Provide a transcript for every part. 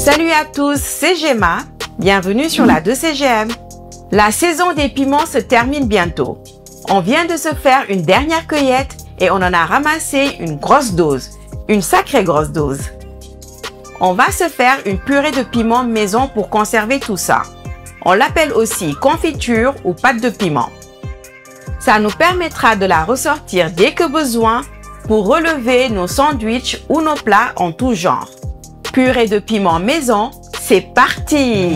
Salut à tous, c'est Gemma. Bienvenue sur la 2CGM. La saison des piments se termine bientôt. On vient de se faire une dernière cueillette et on en a ramassé une grosse dose. Une sacrée grosse dose. On va se faire une purée de piment maison pour conserver tout ça. On l'appelle aussi confiture ou pâte de piment. Ça nous permettra de la ressortir dès que besoin pour relever nos sandwichs ou nos plats en tout genre. Purée de piment maison, c'est parti!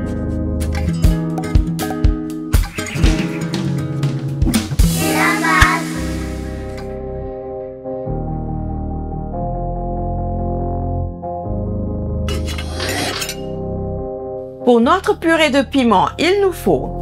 Pour notre purée de piment, il nous faut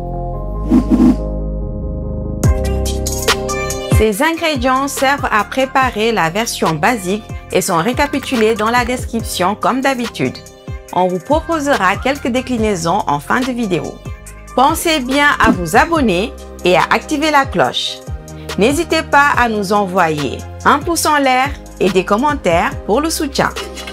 ces ingrédients servent à préparer la version basique et sont récapitulés dans la description comme d'habitude. On vous proposera quelques déclinaisons en fin de vidéo. Pensez bien à vous abonner et à activer la cloche. N'hésitez pas à nous envoyer un pouce en l'air et des commentaires pour le soutien.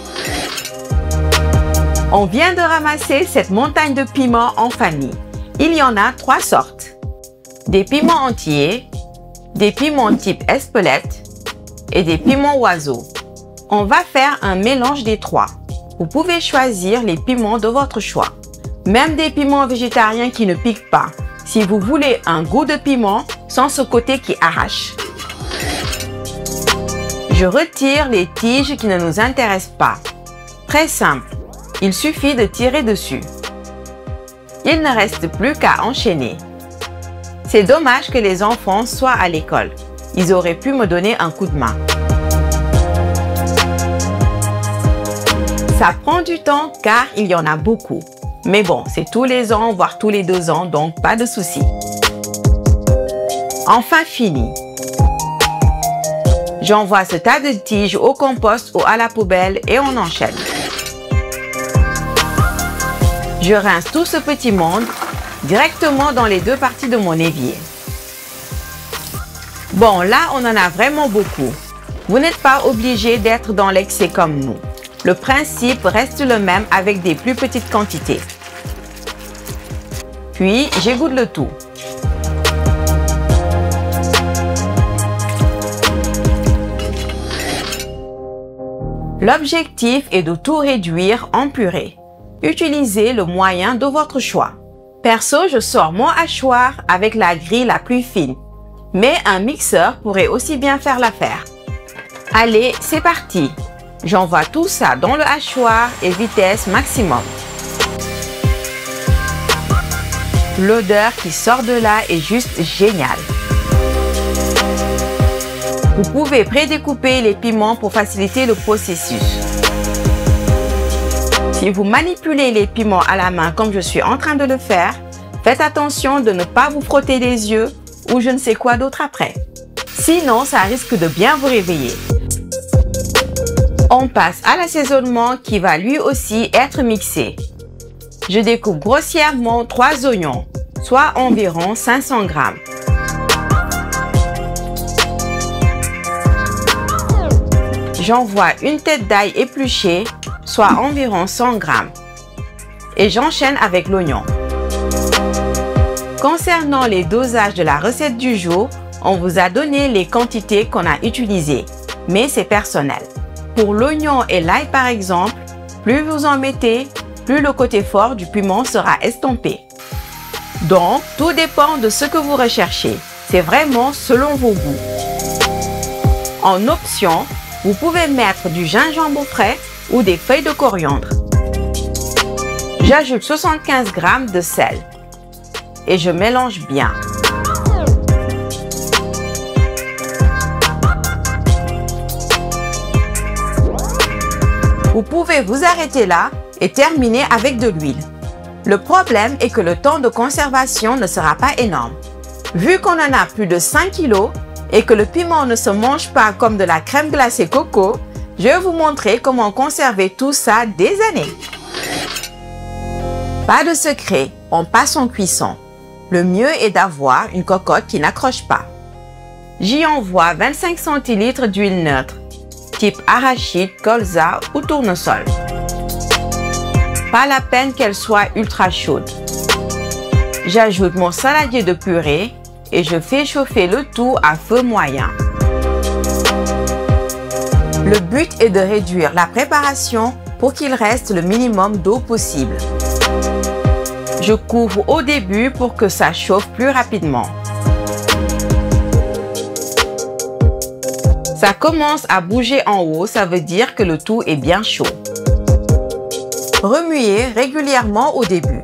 On vient de ramasser cette montagne de piments en famille. Il y en a 3 sortes. Des piments entiers, des piments type Espelette et des piments oiseaux. On va faire un mélange des 3. Vous pouvez choisir les piments de votre choix. Même des piments végétariens qui ne piquent pas, si vous voulez un goût de piment sans ce côté qui arrache. Je retire les tiges qui ne nous intéressent pas. Très simple. Il suffit de tirer dessus. Il ne reste plus qu'à enchaîner. C'est dommage que les enfants soient à l'école. Ils auraient pu me donner un coup de main. Ça prend du temps car il y en a beaucoup. Mais bon, c'est tous les ans, voire tous les 2 ans, donc pas de souci. Enfin fini. J'envoie ce tas de tiges au compost ou à la poubelle et on enchaîne. Je rince tout ce petit monde directement dans les 2 parties de mon évier. Bon, là, on en a vraiment beaucoup. Vous n'êtes pas obligé d'être dans l'excès comme nous. Le principe reste le même avec des plus petites quantités. Puis, j'égoutte le tout. L'objectif est de tout réduire en purée. Utilisez le moyen de votre choix. Perso, je sors mon hachoir avec la grille la plus fine. Mais un mixeur pourrait aussi bien faire l'affaire. Allez, c'est parti! J'envoie tout ça dans le hachoir et vitesse maximum. L'odeur qui sort de là est juste géniale. Vous pouvez prédécouper les piments pour faciliter le processus. Si vous manipulez les piments à la main comme je suis en train de le faire, faites attention de ne pas vous frotter les yeux ou je ne sais quoi d'autre après. Sinon, ça risque de bien vous réveiller. On passe à l'assaisonnement qui va lui aussi être mixé. Je découpe grossièrement 3 oignons, soit environ 500 g. J'envoie une tête d'ail épluchée, soit environ 100 g. Et j'enchaîne avec l'oignon. Concernant les dosages de la recette du jour, on vous a donné les quantités qu'on a utilisées, mais c'est personnel. Pour l'oignon et l'ail par exemple, plus vous en mettez, plus le côté fort du piment sera estompé. Donc, tout dépend de ce que vous recherchez. C'est vraiment selon vos goûts. En option, vous pouvez mettre du gingembre frais ou des feuilles de coriandre. J'ajoute 75 g de sel et je mélange bien. Vous pouvez vous arrêter là et terminer avec de l'huile. Le problème est que le temps de conservation ne sera pas énorme. Vu qu'on en a plus de 5 kg et que le piment ne se mange pas comme de la crème glacée coco, je vais vous montrer comment conserver tout ça des années. Pas de secret, on passe en cuisson. Le mieux est d'avoir une cocotte qui n'accroche pas. J'y envoie 25 centilitres d'huile neutre, type arachide, colza ou tournesol. pas la peine qu'elle soit ultra chaude. J'ajoute mon saladier de purée et je fais chauffer le tout à feu moyen. Le but est de réduire la préparation pour qu'il reste le minimum d'eau possible. Je couvre au début pour que ça chauffe plus rapidement. Ça commence à bouger en haut, ça veut dire que le tout est bien chaud. Remuez régulièrement au début.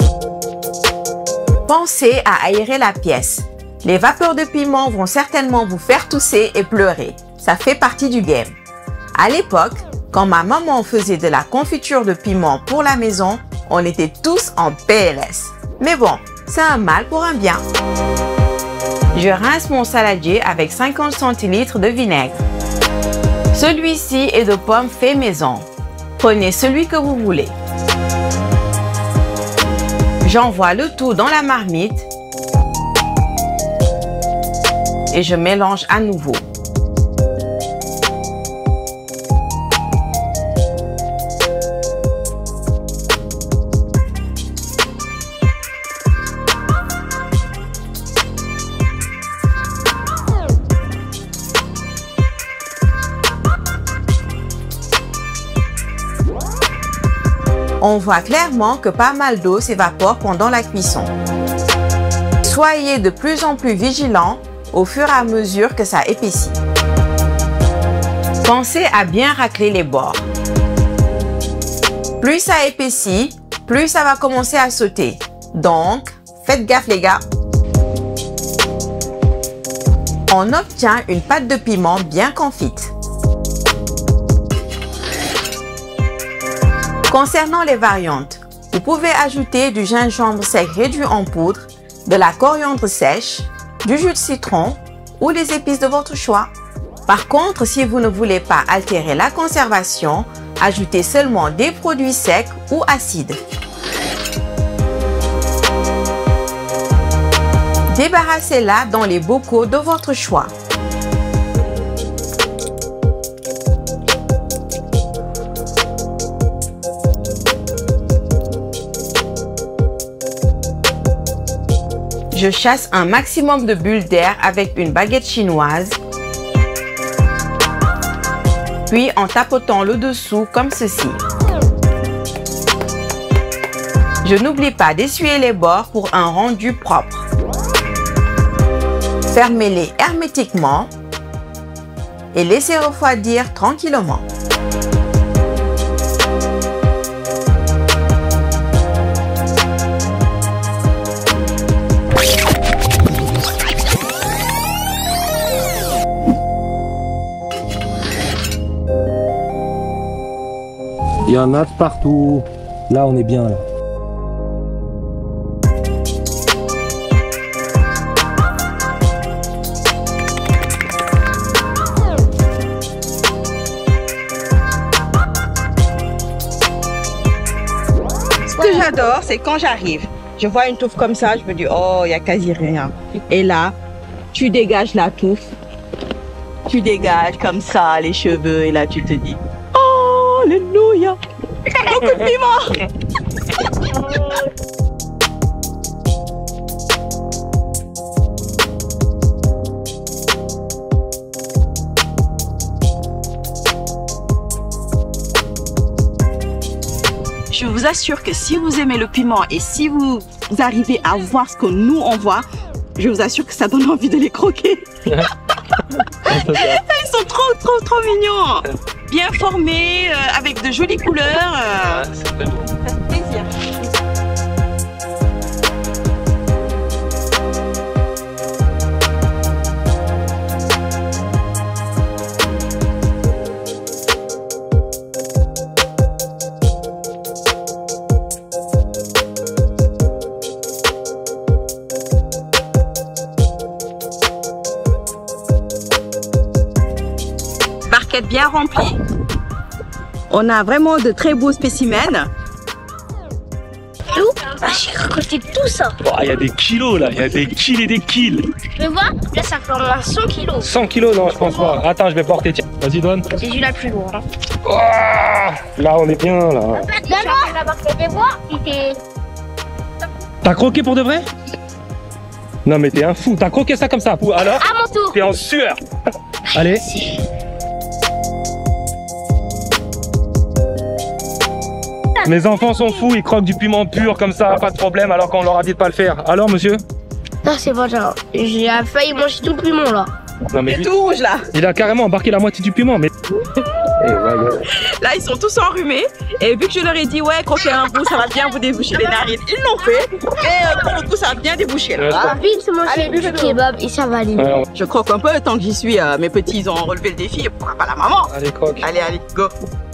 Pensez à aérer la pièce. Les vapeurs de piment vont certainement vous faire tousser et pleurer. Ça fait partie du game. À l'époque, quand ma maman faisait de la confiture de piment pour la maison, on était tous en PLS. Mais bon, c'est un mal pour un bien. Je rince mon saladier avec 50 centilitres de vinaigre. Celui-ci est de pommes fait maison. Prenez celui que vous voulez. J'envoie le tout dans la marmite et je mélange à nouveau. On voit clairement que pas mal d'eau s'évapore pendant la cuisson. Soyez de plus en plus vigilant au fur et à mesure que ça épaissit. Pensez à bien racler les bords. Plus ça épaissit, plus ça va commencer à sauter. Donc, faites gaffe les gars. On obtient une pâte de piment bien confite. Concernant les variantes, vous pouvez ajouter du gingembre sec réduit en poudre, de la coriandre sèche, du jus de citron ou les épices de votre choix. Par contre, si vous ne voulez pas altérer la conservation, ajoutez seulement des produits secs ou acides. Débarrassez-la dans les bocaux de votre choix. Je chasse un maximum de bulles d'air avec une baguette chinoise, puis en tapotant le dessous comme ceci. Je n'oublie pas d'essuyer les bords pour un rendu propre. Fermez-les hermétiquement et laissez refroidir tranquillement. Il y en a de partout. Là, on est bien là. Ce que j'adore, c'est quand j'arrive, je vois une touffe comme ça, je me dis, oh, il n'y a quasi rien. Et là, tu dégages la touffe, tu dégages comme ça les cheveux, et là, tu te dis, oh, alléluia, beaucoup de piment. Je vous assure que si vous aimez le piment et si vous arrivez à voir ce que nous on voit, je vous assure que ça donne envie de les croquer. Ils sont trop mignons. Bien formés, avec de jolies couleurs. C'est très beau. Ça fait plaisir. Barquette bien remplie. On a vraiment de très beaux spécimens. J'ai récolté tout ça. Il y a des kilos là, il y a des kills et des kills. Tu vois, là ça fait au moins 100 kilos. 100 kilos, non, je pense pas. Attends, je vais porter, tiens. Vas-y, donne. C'est celui-là plus lourd. Hein. Oh, là, on est bien là. Donne-moi. là-bas que t'es voir, c'était... T'as croqué pour de vrai? Non mais t'es un fou, t'as croqué ça comme ça, Pou. Alors? À mon tour. T'es en sueur. Allez. Mes enfants sont fous, ils croquent du piment pur comme ça, pas de problème, alors qu'on leur a dit de pas le faire. Alors monsieur? Non, c'est pas genre. J'ai failli manger tout le piment là. Non mais C'est tout rouge là. il a carrément embarqué la moitié du piment, mais... Eh, ouais. Là, ils sont tous enrhumés. Et vu que je leur ai dit, ouais, croquez un bout, ça va bien vous déboucher les narines. Ils l'ont fait. Et pour le coup, ça a bien débouché. Là. Ouais, Ah, vite, manger du kebab et ça va aller. Ouais, Je croque un peu tant que j'y suis. Mes petits, ils ont relevé le défi. Et pourquoi pas la maman? allez, croque. Allez, allez, go.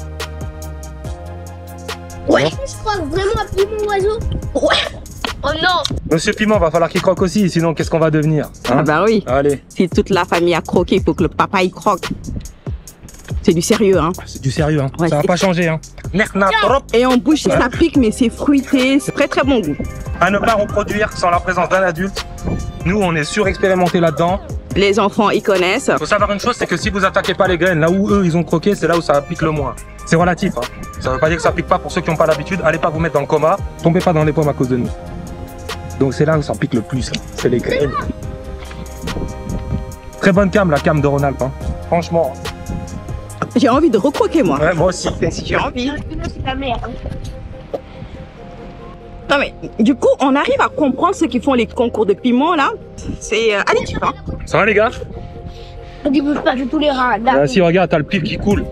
Ouais. Je crois vraiment à piment oiseau. Ouais. Oh non. Monsieur Piment, va falloir qu'il croque aussi, sinon qu'est-ce qu'on va devenir, hein? Ah bah oui. Allez. Si toute la famille a croqué, il faut que le papa y croque. C'est du sérieux, hein. C'est du sérieux, hein. Ouais, Ça va c'est- pas changer, hein. Et en bouche, ça pique, mais c'est fruité. C'est très très bon goût. À ne pas reproduire sans la présence d'un adulte. Nous, on est surexpérimentés là-dedans. Les enfants, ils connaissent. Faut savoir une chose, c'est que si vous attaquez pas les graines, là où eux, ils ont croqué, c'est là où ça pique le moins. C'est relatif, hein. Ça veut pas dire que ça pique pas pour ceux qui n'ont pas l'habitude. Allez pas vous mettre dans le coma. Tombez pas dans les pommes à cause de nous. Donc c'est là où ça pique le plus, hein. C'est les graines. Très bonne cam, la cam de Ronald, hein. Franchement. J'ai envie de recroquer, moi. Ouais, moi aussi. Si j'ai envie. C'est la merde. Non mais, du coup, on arrive à comprendre ceux qui font les concours de piment, là. C'est additif, hein. Ça va les gars? On dit bouge pas de tous les rats. Là. Ah, si, regarde, t'as le pif qui coule.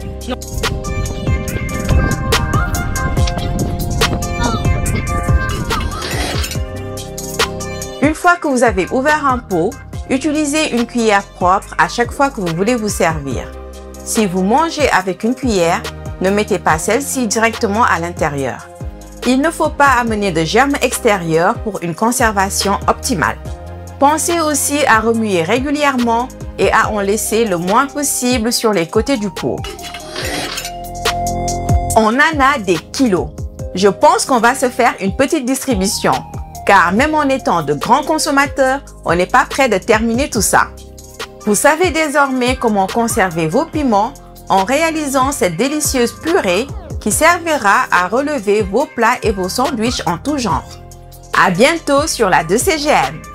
Une fois que vous avez ouvert un pot, utilisez une cuillère propre à chaque fois que vous voulez vous servir. Si vous mangez avec une cuillère, ne mettez pas celle-ci directement à l'intérieur. Il ne faut pas amener de germes extérieurs pour une conservation optimale. Pensez aussi à remuer régulièrement et à en laisser le moins possible sur les côtés du pot. On en a des kilos. Je pense qu'on va se faire une petite distribution, car même en étant de grands consommateurs, on n'est pas prêt de terminer tout ça. Vous savez désormais comment conserver vos piments en réalisant cette délicieuse purée qui servira à relever vos plats et vos sandwichs en tout genre. À bientôt sur la 2CGM.